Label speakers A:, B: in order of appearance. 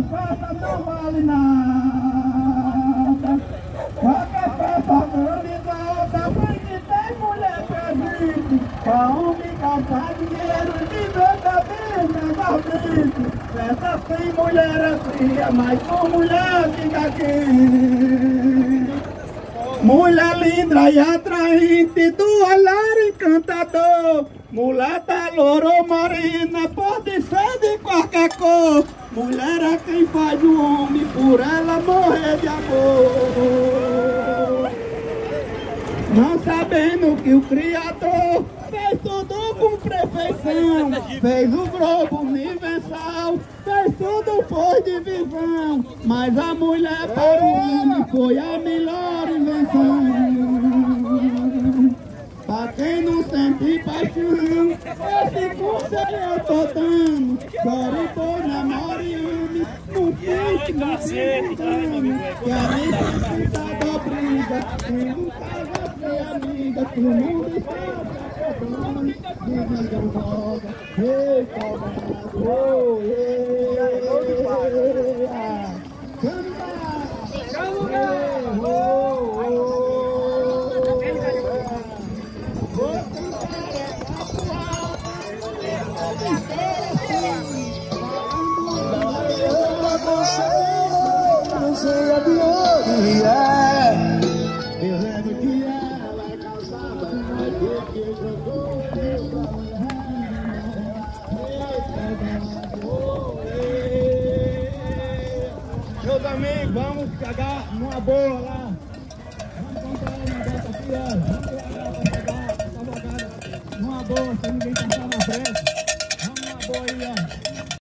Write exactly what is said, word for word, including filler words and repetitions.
A: festa não vale nada. Qualquer festa organizada, mas que tem mulher presente. Pra homem gastar dinheiro de verdadeiro legalmente. Festa sem mulher é fria, mas com mulher fica quente. Mulher linda e atraente, do olhar encantador. Mulata, louro, morena, pode ser de qualquer cor. Mulher é quem faz o homem, por ela morrer de amor. Não sabendo que o Criador fez tudo com perfeição. Fez o globo universal, fez tudo por divisão. Mas a mulher para o homem foi a melhor invenção. Pra quem não sente paixão, esse conselho eu tô dando. Chore por namoro e ame, não fique no cacete. Que a necessidade da briga, quem não casa ser amiga, que o mundo está acabando. Dividam logo, ei, cobra, oh, ei, canta, canta, oh,
B: não sei a de onde é.
A: eu lembro que ela calçava, mas que jogou meus amigos, vamos cagar numa boa lá.